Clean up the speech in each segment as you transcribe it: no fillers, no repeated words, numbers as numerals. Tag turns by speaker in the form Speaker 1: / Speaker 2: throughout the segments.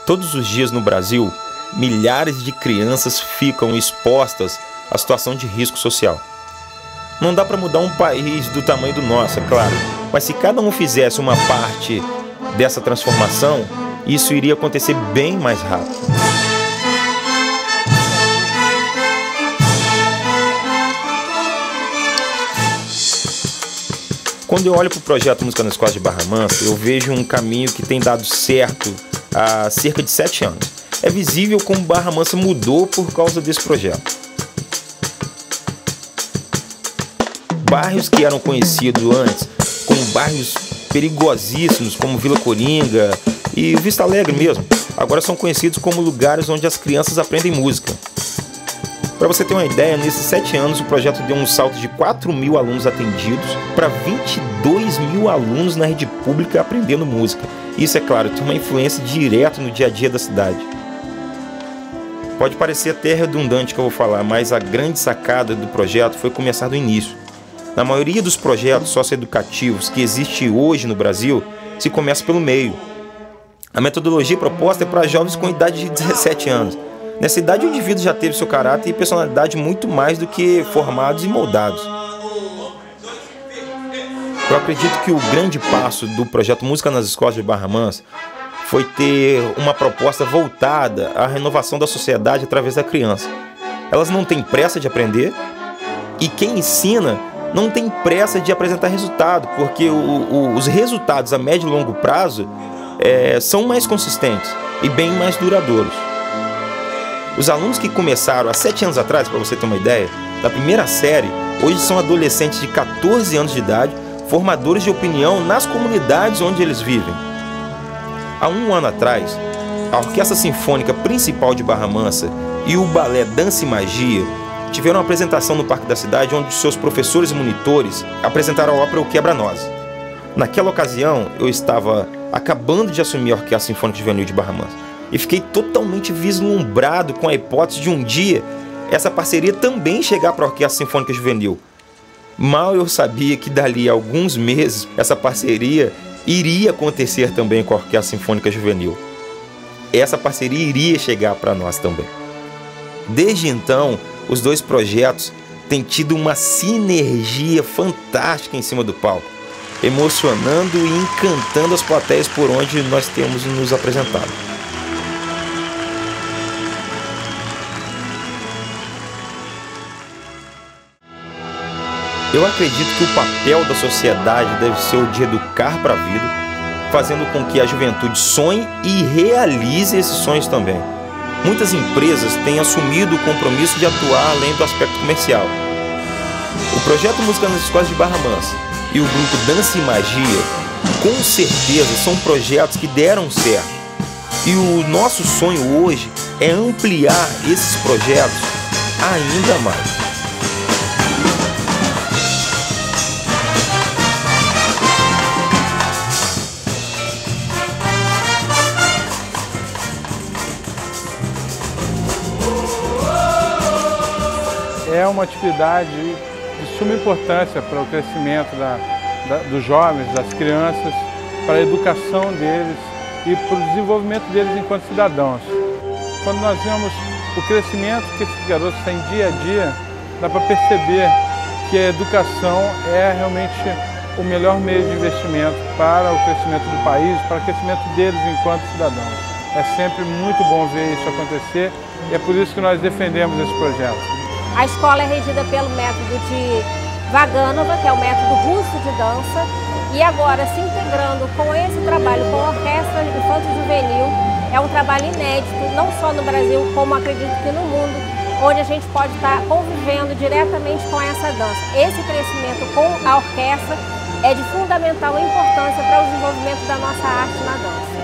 Speaker 1: Todos os dias no Brasil, milhares de crianças ficam expostas à situação de risco social. Não dá para mudar um país do tamanho do nosso, é claro, mas se cada um fizesse uma parte dessa transformação, isso iria acontecer bem mais rápido. Quando eu olho para o projeto Música nas Escolas de Barra Mansa, eu vejo um caminho que tem dado certo há cerca de 7 anos. É visível como Barra Mansa mudou por causa desse projeto. Bairros que eram conhecidos antes como bairros perigosíssimos, como Vila Coringa e Vista Alegre mesmo, agora são conhecidos como lugares onde as crianças aprendem música. Para você ter uma ideia, nesses 7 anos o projeto deu um salto de 4.000 alunos atendidos para 22.000 alunos na rede pública aprendendo música. Isso, é claro, tem uma influência direta no dia a dia da cidade. Pode parecer até redundante o que eu vou falar, mas a grande sacada do projeto foi começar do início. Na maioria dos projetos socioeducativos que existe hoje no Brasil, se começa pelo meio. A metodologia proposta é para jovens com idade de 17 anos. Nessa idade, o indivíduo já teve seu caráter e personalidade muito mais do que formados e moldados. Eu acredito que o grande passo do projeto Música nas Escolas de Barra Mansa foi ter uma proposta voltada à renovação da sociedade através da criança. Elas não têm pressa de aprender e quem ensina não tem pressa de apresentar resultado, porque os resultados a médio e longo prazo são mais consistentes e bem mais duradouros. Os alunos que começaram há 7 anos atrás, para você ter uma ideia, da primeira série, hoje são adolescentes de 14 anos de idade, formadores de opinião nas comunidades onde eles vivem. Há 1 ano atrás, a Orquestra Sinfônica Principal de Barra Mansa e o Balé Dança e Magia tiveram uma apresentação no Parque da Cidade, onde seus professores e monitores apresentaram a ópera O Quebra-Nozes. Naquela ocasião, eu estava acabando de assumir a Orquestra Sinfônica Juvenil de Barra Mansa e fiquei totalmente vislumbrado com a hipótese de um dia essa parceria também chegar para a Orquestra Sinfônica Juvenil. Mal eu sabia que dali a alguns meses essa parceria iria acontecer também com a Orquestra Sinfônica Juvenil. Essa parceria iria chegar para nós também. Desde então, os dois projetos têm tido uma sinergia fantástica em cima do palco, emocionando e encantando as plateias por onde nós temos nos apresentado. Eu acredito que o papel da sociedade deve ser o de educar para a vida, fazendo com que a juventude sonhe e realize esses sonhos também. Muitas empresas têm assumido o compromisso de atuar além do aspecto comercial. O projeto Música nas Escolas de Barra Mansa e o grupo Dança e Magia, com certeza, são projetos que deram certo. E o nosso sonho hoje é ampliar esses projetos ainda mais.
Speaker 2: É uma atividade de suma importância para o crescimento dos jovens, das crianças, para a educação deles e para o desenvolvimento deles enquanto cidadãos. Quando nós vemos o crescimento que esses garotos têm dia a dia, dá para perceber que a educação é realmente o melhor meio de investimento para o crescimento do país, para o crescimento deles enquanto cidadãos. É sempre muito bom ver isso acontecer e é por isso que nós defendemos esse projeto.
Speaker 3: A escola é regida pelo método de Vaganova, que é o método russo de dança, e agora se integrando com esse trabalho com a Orquestra Infanto-Juvenil, é um trabalho inédito, não só no Brasil, como acredito que no mundo, onde a gente pode estar convivendo diretamente com essa dança. Esse crescimento com a orquestra é de fundamental importância para o desenvolvimento da nossa arte na dança.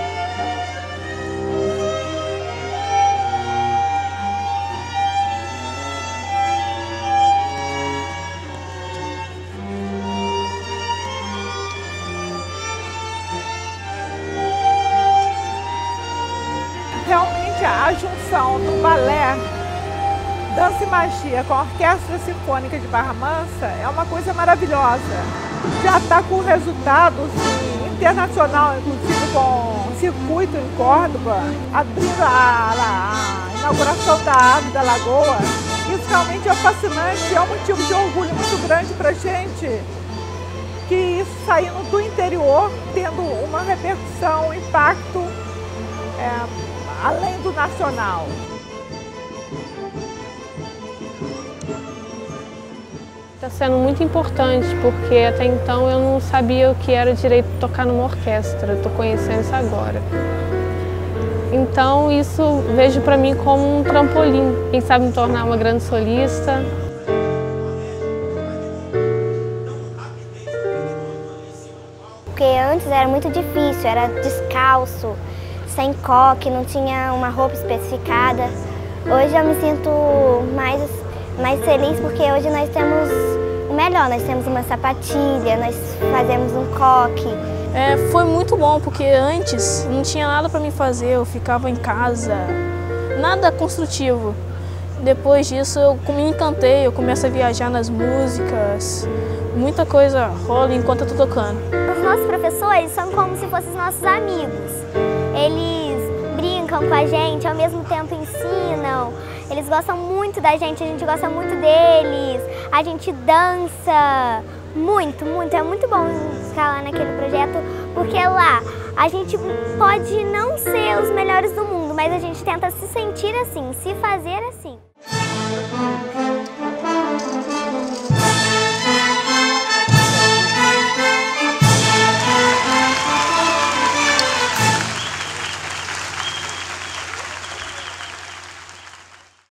Speaker 4: Realmente a junção do balé, dança e magia com a Orquestra Sinfônica de Barra Mansa é uma coisa maravilhosa. Já está com resultado internacional, inclusive com circuito 2008, em Córdoba, abrindo a inauguração da Ave da Lagoa. Isso realmente é fascinante, é um motivo de orgulho muito grande para a gente, que isso saindo do interior, tendo uma repercussão, um impacto além do nacional.
Speaker 5: Está sendo muito importante, porque até então eu não sabia o que era direito de tocar numa orquestra, estou conhecendo isso agora. Então isso vejo para mim como um trampolim, quem sabe me tornar uma grande solista.
Speaker 6: Porque antes era muito difícil, era descalço, sem coque, não tinha uma roupa especificada. Hoje eu me sinto mais feliz porque hoje nós temos o melhor, nós temos uma sapatilha, nós fazemos um coque.
Speaker 7: Foi muito bom porque antes não tinha nada para mim fazer, eu ficava em casa, nada construtivo. Depois disso eu me encantei, eu começo a viajar nas músicas, muita coisa rola enquanto eu tô tocando.
Speaker 6: Os nossos professores são como se fossem nossos amigos. Eles brincam com a gente, ao mesmo tempo ensinam. Eles gostam muito da gente, a gente gosta muito deles. A gente dança muito, muito. É muito bom ficar lá naquele projeto, porque lá a gente pode não ser os melhores do mundo, mas a gente tenta se sentir assim, se fazer assim.